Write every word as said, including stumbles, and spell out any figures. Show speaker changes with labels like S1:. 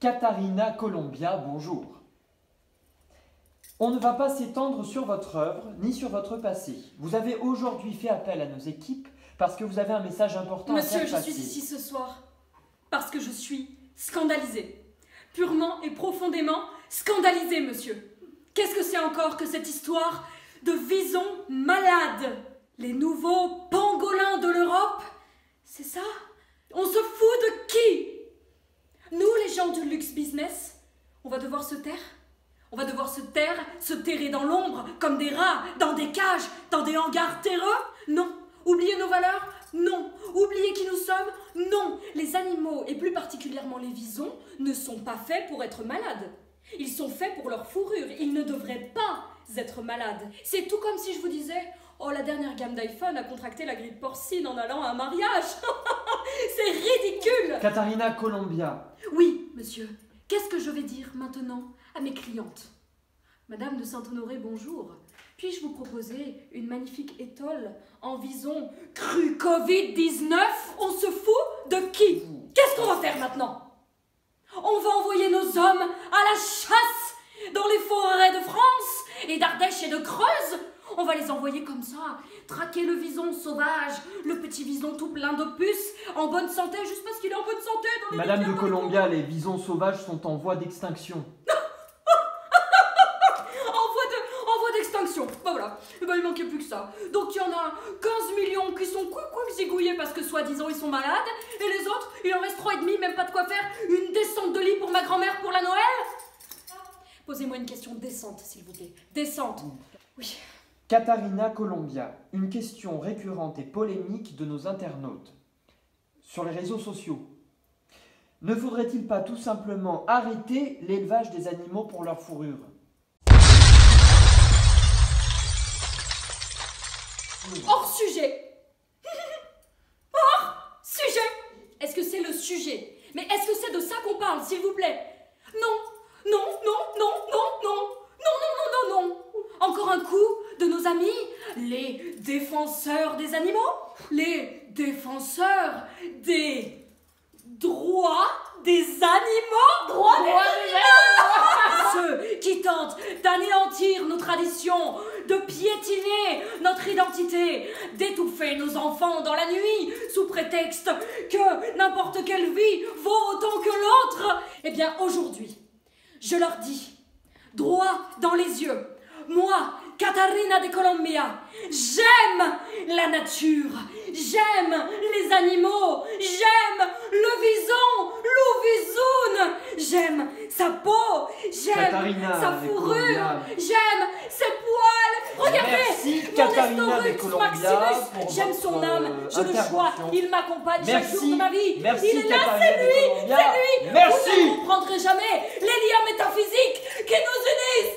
S1: Katharina Colombia, bonjour. On ne va pas s'étendre sur votre œuvre ni sur votre passé. Vous avez aujourd'hui fait appel à nos équipes parce que vous avez un message important
S2: Monsieur,
S1: à faire
S2: je
S1: passer.
S2: suis ici ce soir parce que je suis scandalisée. Purement et profondément scandalisée, monsieur. Qu'est-ce que c'est encore que cette histoire de vison malade? Les nouveaux pangolins de l'Europe? C'est ça? On se fout de qui? Nous, les gens du luxe business, on va devoir se taire? On va devoir se taire, se terrer dans l'ombre, comme des rats, dans des cages, dans des hangars terreux? Non. Oublier nos valeurs? Non. Oublier qui nous sommes? Non. Les animaux, et plus particulièrement les visons, ne sont pas faits pour être malades. Ils sont faits pour leur fourrure. Ils ne devraient pas être malades. C'est tout comme si je vous disais « Oh, la dernière gamme d'iPhone a contracté la grippe porcine en allant à un mariage. » C'est ridicule.
S1: Katharina Colombia.
S2: Oui, monsieur. Qu'est-ce que je vais dire maintenant à mes clientes? Madame de Saint-Honoré, bonjour. Puis-je vous proposer une magnifique étole en vison cru Covid dix-neuf? On se fout de qui? Qu'est-ce qu'on va faire maintenant? On va envoyer nos hommes à la chasse dans les forêts de France et d'Ardèche et de Creuse? On va les envoyer comme ça, traquer le vison sauvage, le petit vison tout plein de puces, en bonne santé, juste parce qu'il est en bonne santé. Dans les
S1: Madame de
S2: dans
S1: Colombia, les visons sauvages sont en voie d'extinction.
S2: En voie de, en voie d'extinction. Bah voilà, et bah, il manquait plus que ça. Donc il y en a quinze millions qui sont coucou zigouillés parce que soi-disant ils sont malades, et les autres, il en reste trois et demi, même pas de quoi faire une descente de lit pour ma grand-mère pour la Noël. Posez-moi une question décente, s'il vous plaît. Décente. Oui.
S1: Katharina Colombia, une question récurrente et polémique de nos internautes sur les réseaux sociaux. Ne faudrait-il pas tout simplement arrêter l'élevage des animaux pour leur fourrure?
S2: Hors sujet. Hors sujet. Est-ce que c'est le sujet? Mais est-ce que c'est de ça qu'on parle, s'il vous plaît? Non, non, non, non, non, non, non, non, non, non, non. Encore un coup de nos amis, les défenseurs des animaux, les défenseurs des droits des animaux, droits des animaux, ceux qui tentent d'anéantir nos traditions, de piétiner notre identité, d'étouffer nos enfants dans la nuit sous prétexte que n'importe quelle vie vaut autant que l'autre. Eh bien aujourd'hui, je leur dis, droit dans les yeux, moi, Katharina de Colombia, j'aime la nature, j'aime les animaux, j'aime le vison, l'ouvisoun, j'aime sa peau, j'aime sa fourrure, j'aime ses poils. Regardez,
S1: Merci,
S2: mon
S1: Katharina de
S2: Estorux
S1: Colombia,
S2: Maximus,
S1: pour
S2: j'aime son
S1: votre,
S2: âme,
S1: euh,
S2: je le vois,
S1: intervention.
S2: il m'accompagne chaque
S1: Merci,
S2: jour de ma vie.
S1: merci,
S2: Il est là,
S1: Katharina
S2: c'est
S1: de
S2: lui,
S1: Colombia.
S2: c'est lui.
S1: Merci.
S2: Vous ne comprendrez jamais les liens métaphysiques qui nous unissent.